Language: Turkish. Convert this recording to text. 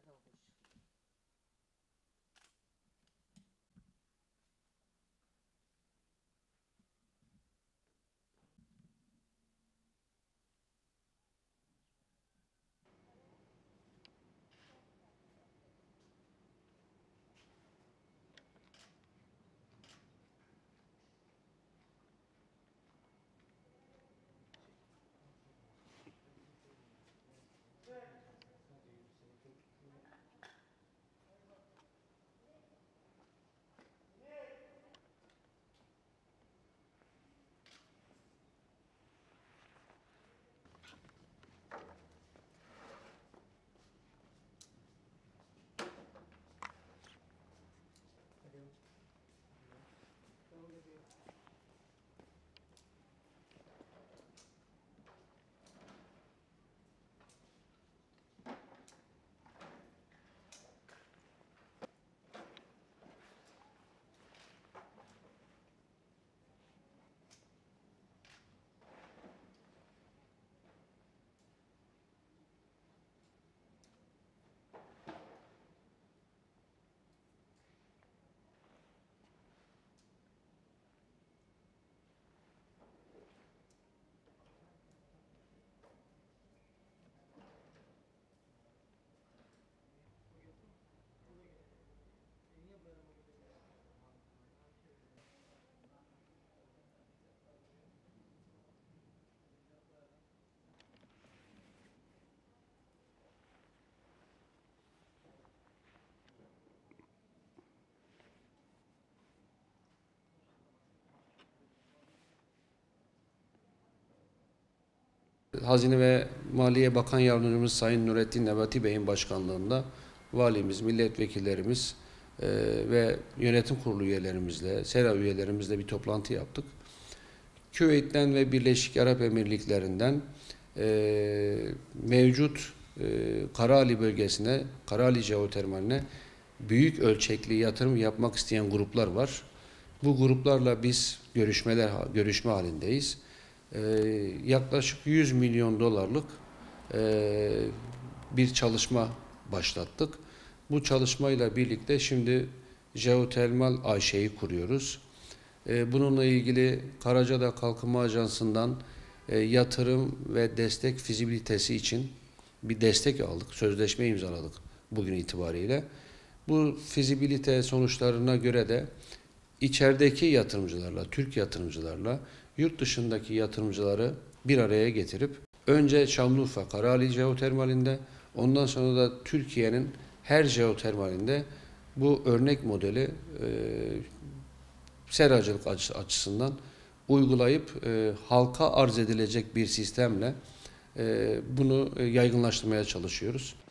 Hazine ve Maliye Bakan Yardımcımız Sayın Nurettin Nebati Bey'in başkanlığında valimiz, milletvekillerimiz ve yönetim kurulu üyelerimizle, SERA üyelerimizle bir toplantı yaptık. Küveyt'ten ve Birleşik Arap Emirlikleri'nden mevcut Karaali bölgesine, Karaali Jeotermaline büyük ölçekli yatırım yapmak isteyen gruplar var. Bu gruplarla biz görüşme halindeyiz. Yaklaşık 100 milyon dolarlık bir çalışma başlattık. Bu çalışmayla birlikte şimdi jeotermal AŞ'yi kuruyoruz. Bununla ilgili Karacadağ Kalkınma Ajansı'ndan yatırım ve destek fizibilitesi için bir destek aldık. Sözleşme imzaladık bugün itibariyle. Bu fizibilite sonuçlarına göre de içerideki yatırımcılarla, Türk yatırımcılarla yurt dışındaki yatırımcıları bir araya getirip önce Şanlıurfa Karaali Jeotermalinde, ondan sonra da Türkiye'nin her jeotermalinde bu örnek modeli seracılık açısından uygulayıp halka arz edilecek bir sistemle bunu yaygınlaştırmaya çalışıyoruz.